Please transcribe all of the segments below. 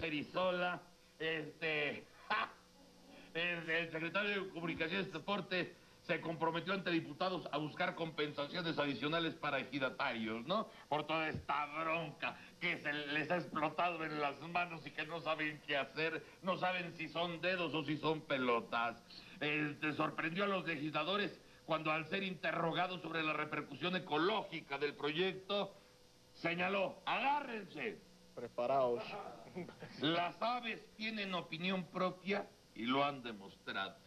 Cerizola, el secretario de Comunicaciones y Transporte se comprometió ante diputados a buscar compensaciones adicionales para ejidatarios, ¿no? Por toda esta bronca que se les ha explotado en las manos y que no saben qué hacer, no saben si son dedos o si son pelotas. Sorprendió a los legisladores cuando, al ser interrogado sobre la repercusión ecológica del proyecto, señaló: agárrense. Preparaos. Las aves tienen opinión propia y lo han demostrado.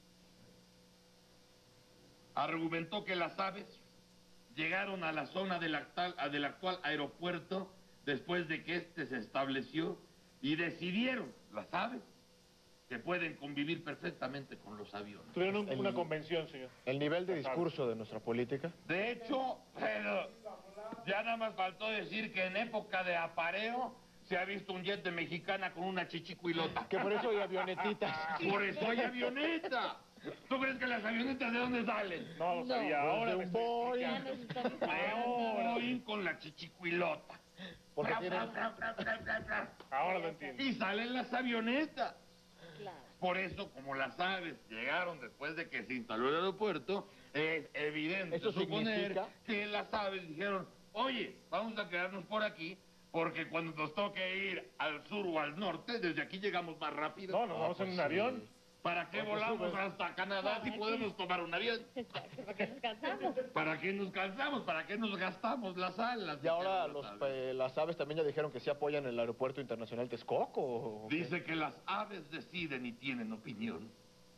Argumentó que las aves llegaron a la zona del actual aeropuerto después de que este se estableció y decidieron, las aves, que pueden convivir perfectamente con los aviones. Tuvieron una convención, señor. El nivel de discurso de nuestra política. De hecho, pero ya nada más faltó decir que en época de apareo se ha visto un jet de Mexicana con una chichicuilota. Que por eso hay avionetitas. Por eso hay avioneta. ¿Tú crees que las avionetas de dónde salen? No lo sabía. Ahora me estoy Boeing. Ya nos estamos Boeing con la chichicuilota. Porque tienen... Ahora lo entiendo. Y salen las avionetas. Claro. Por eso, como las aves llegaron después de que se instaló el aeropuerto, es evidente Eso suponer significa que las aves dijeron: oye, vamos a quedarnos por aquí, porque cuando nos toque ir al sur o al norte, desde aquí llegamos más rápido. No, nos vamos en un avión. ¿Para qué Porque volamos sube. hasta Canadá si podemos tomar un avión? Exacto, porque nos cansamos. ¿Para qué nos cansamos? ¿Para qué nos gastamos las alas? Y ahora Las aves. las aves también ya dijeron que sí apoyan el aeropuerto internacional Texcoco. ¿O qué? Dice que las aves deciden y tienen opinión.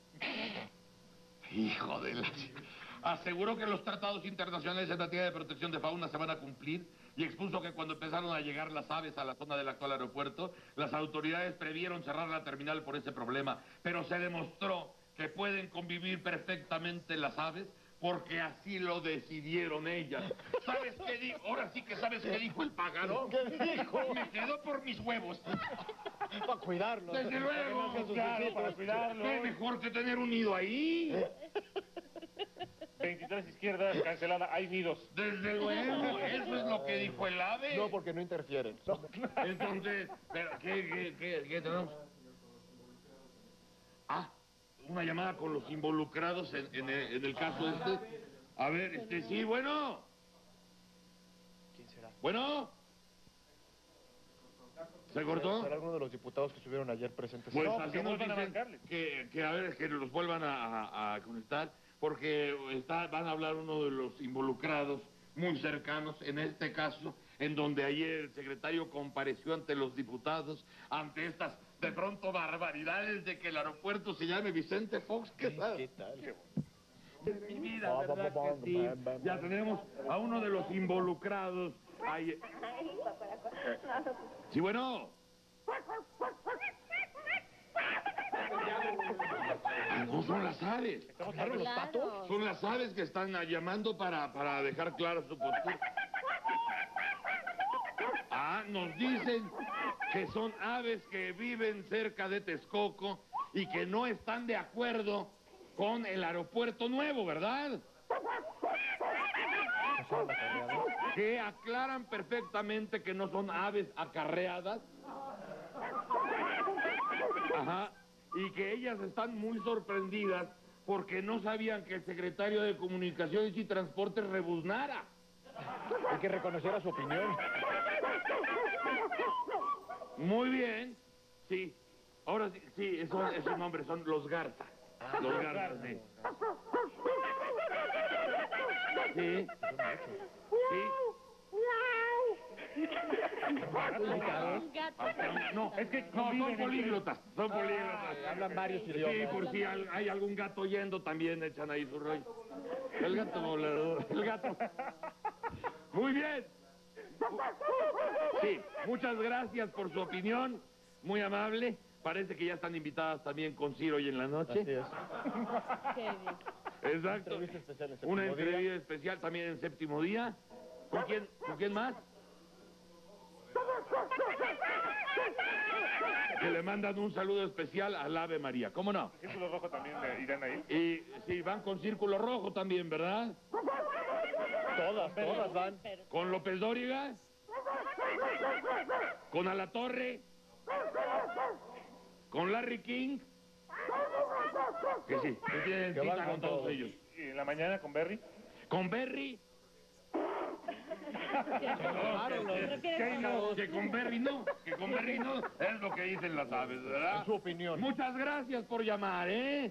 Hijo de la... Aseguró que los tratados internacionales en materia de protección de fauna se van a cumplir y expuso que cuando empezaron a llegar las aves a la zona del actual aeropuerto, las autoridades previeron cerrar la terminal por ese problema, pero se demostró que pueden convivir perfectamente las aves porque así lo decidieron ellas. ¿Sabes qué dijo? Ahora sí que sabes qué dijo el pájaro. ¿Qué dijo? Me quedo por mis huevos. Para cuidarlos. Desde luego, Claro, para cuidarlo. ¿Qué mejor que tener un nido ahí? 23 izquierdas, cancelada, hay nidos. Desde luego, eso es lo que dijo el ave. No, porque no interfieren. No. Entonces, pero, ¿qué tenemos? Ah, una llamada con los involucrados en el caso este. A ver, sí, bueno. ¿Quién será? Bueno. ¿Se cortó? ¿Será alguno de los diputados que estuvieron ayer presentes? Pues No, así que nos vuelvan a dicen marcarles. que a ver, que los vuelvan a conectar, porque van a hablar uno de los involucrados muy cercanos, en este caso, en donde ayer el secretario compareció ante los diputados, ante estas, de pronto, barbaridades de que el aeropuerto se llame Vicente Fox. ¿Qué tal? ¿Qué tal? Mi vida, ¿verdad que sí? Ya tenemos a uno de los involucrados. Ahí. Sí, bueno. No son las aves. ¿Estamos ¿Claro, los Claro. patos? Son las aves que están llamando para dejar clara su postura. Ah, nos dicen que son aves que viven cerca de Texcoco y que no están de acuerdo con el aeropuerto nuevo, ¿verdad? Que aclaran perfectamente que no son aves acarreadas. Ajá. Y que ellas están muy sorprendidas porque no sabían que el secretario de Comunicaciones y Transportes rebuznara. Hay que reconocer a su opinión. Muy bien. Sí. Ahora sí, sí, esos nombres son los Garza. Los Garza, sí. Sí. Sí. Un gato. No, es que no, son políglotas. Son políglotas. Hablan varios Sí, idiomas. por si hay algún gato yendo, también echan ahí su rollo. El gato volador, el gato. Muy bien. Sí, muchas gracias por su opinión, muy amable. Parece que ya están invitadas también con Ciro hoy en la noche. Así es. Qué bien. Exacto. Entrevista especial en séptimo Una día. entrevista especial también en séptimo día. ¿Con quién más? Que le mandan un saludo especial al Ave María. ¿Cómo no? Círculo Rojo también irán ahí. Y sí, van con Círculo Rojo también, ¿verdad? Todas van. Pero Con López Dóriga. Con Alatorre. Con Larry King. Que sí, que tienen Que cita van con con todos todos. ellos. Y en la mañana con Berry. Con Berry. Que con Berry no, que con Berry no. Es lo que dicen las aves, ¿verdad? En su opinión. Muchas gracias por llamar, ¿eh?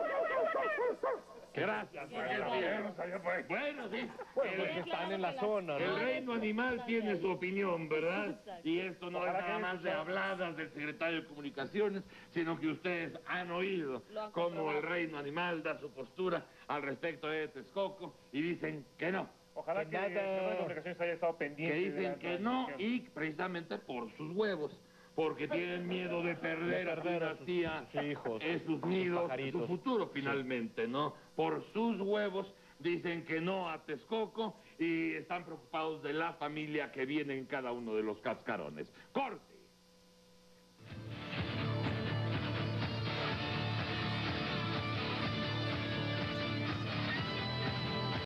Gracias. Bueno, sí. Bueno, pues que están en la zona, El ¿no? reino animal tiene su opinión, ¿verdad? Exacto. Y esto no es Ojalá nada que más de habladas del secretario de Comunicaciones, sino que ustedes han oído Lo han cómo comprobado. el reino animal da su postura al respecto de Texcoco y dicen que no. Ojalá Que que nada. el secretario de Comunicaciones haya estado Que pendiente. de dicen la que no transmisión. y precisamente por sus huevos. Porque tienen miedo de perder a su dinastía, sus hijos, sus sus nidos, su pajaritos. futuro finalmente, ¿no? Por sus huevos dicen que no a Texcoco y están preocupados de la familia que viene en cada uno de los cascarones. ¡Corte!